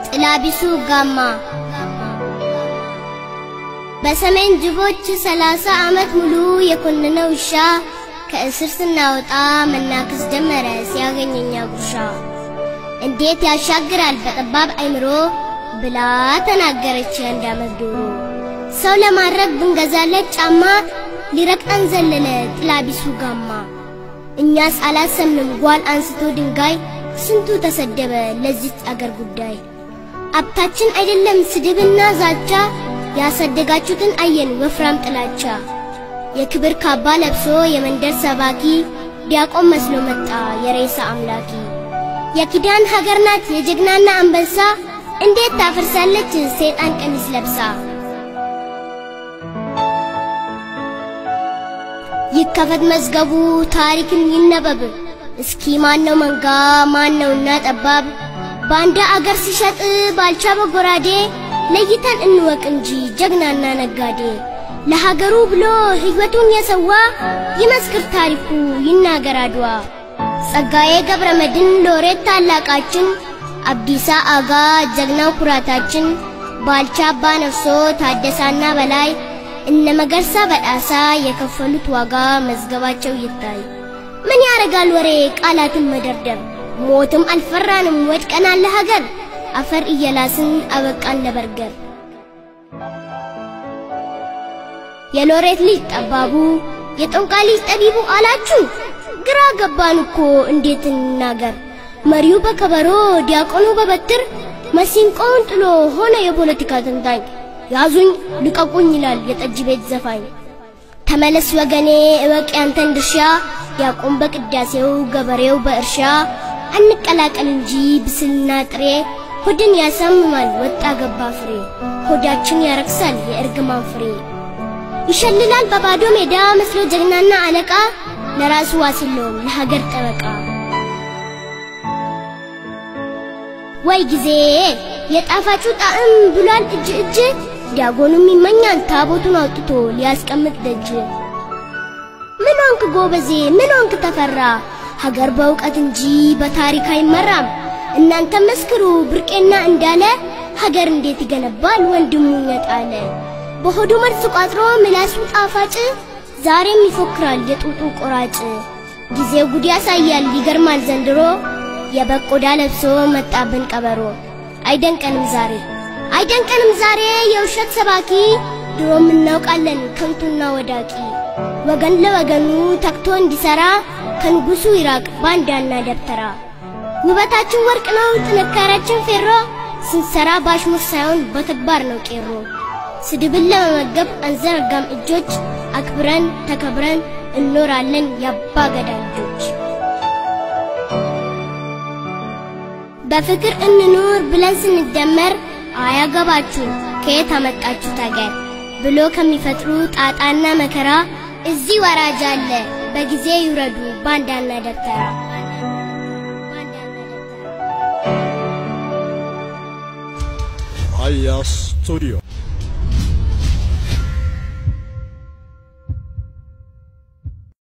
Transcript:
ጥላቢሱ ጋማ በሰሜን ጅቦች 30 ዓመት ሙሉ የኮነነው ውሻ ከእስር ስናወጣ መናከስ ጀመረ ሲያገኘኛ ጉርሻ እንዴት ያሻግራል በጠባብ አይምሮ ብላ ተናገረች አንዳመት ዶሮ ሰው ለማድረግ ብንገዛለት ጫማ ሊረቅጠን ዘለለ ጥላቢሱ ጋማ እኛስ አላሰምንም ጓል አንስቶ ድንጋይ ስንቱ ተሰደበ ለዚህ አገር ጉዳይ አብታችን አይደለም ስድብና ዛቻ ያሰደጋችሁትን አየን ወፍራም ጥላቻ የክብር ካባ ለብሶ የመንደር ሰባኪ ዲያቆን መስሎ መጣ የሬሳ አምላኪ የኪዳን ሀገር ናት የጀግናና አንበሳ እንዴት ታፈርሳለች ሰይጣን ቀሚስ ለብሳ ይከፈት መዝገቡ ታሪክን ይነበብ እስኪ ማነው መንጋ ማነውና ጠባብ ባንዳ አገር ሲሸጥ ባልቻ በጎራዴ ለይተን እንወቅ እንጂ ጀግናና ነጋዴ ለሀገሩ ብሎ ህይወቱን የሰዋ ይመስክር ታሪኩ ይናገር አድዋ ጸጋዬ ገብረመድን ሎሬት ታላቃችን አብዲሳ አጋ ጀግናው ኩራታችን ባልቻ አባ ነፍሶ ታደሳና በላይ እነ መገርሳ በዳሳ የከፈሉት ዋጋ መዝገባቸው ይታይ ምን ያረጋል ወሬ ቃላትን መደርደር ሞትም አልፈራንም ወድቀናል ለሀገር አፈር እየላስን አበቃን ለበርገር የሎሬት ልጅ ጠባቡ የጦንቃሊ ጠቢቡ አላችሁ ግራ ገባን እኮ እንዴት እንናገር መሪው በከበሮ ዲያቆኑ በበትር መሲንቆውን ጥሎ ሆነ የፖለቲካ ተንታኝ ያዙኝ ልቀቁኝ ይላል የጠጅ ቤት ዘፋኝ ተመለስ ወገኔ እወቅ ያንተን ድርሻ ዲያቆን በቅዳሴው ገበሬው በእርሻ አንቀላቀል እንጂ ብስልና ጥሬ ሆድን ያሳምማል ወጣ ገባ ፍሬ ሆዳችን ያረክሳል የእርግማን ፍሬ ይሸልላል በባዶ ሜዳ መስሎ ጀግናና አለቃ ለራሱ ዋስሎም ለሀገር ጠበቃ ወይ ጊዜ የጣፋጩ ጣዕም ብሏል እጅ ዲያቆኑም ይመኛል ታቦቱን አውጥቶ ሊያስቀምጥ ደጅ ምን ሆንክ ጎበዜ ምን ሆንክ ተፈራ ሀገር በእውቀት እንጂ በታሪክ አይመራም እናንተ መስክሩ ብርቄና እንዳለ ሀገር እንዴት ይገነባል ወንድሙን የጣለ በሆዱ መርዝ ቋጥሮ ምላሱ ጣፋጭ ዛሬም ይፎክራል የጡጡ ቆራጭ ጊዜው ጉድ ያሳያል ይገርማል ዘንድሮ የበቆዳ ለብሶ መጣብን ቀበሮ አይደንቀንም ዛሬ የውሸት ሰባኪ ድሮም እናውቃለን ከንቱና ወዳቂ ወገን ለወገኑ ተክቶ እንዲሰራ ከንጉሱ ይራቅ ባንዳና ደብተራ ውበታችን ወርቅ ነው ጥንካሬያችን ፌሮ ስንሰራ ባሽሙር ሳይሆን በተግባር ነው ቄሮ ስድብን ለመመገብ አንዘረጋም እጆች አክብረን ተከብረን እንኖራለን ያባ ገዳጆች በፍቅር እንኑር ብለን ስንደመር አያገባችሁ ከየት አመጣችሁ ታገር ብሎ ከሚፈጥሩ ጣጣና መከራ እዚህ ወራጅ አለ በጊዜ ይውረዱ ባንዳና ደብተራ Aya Studio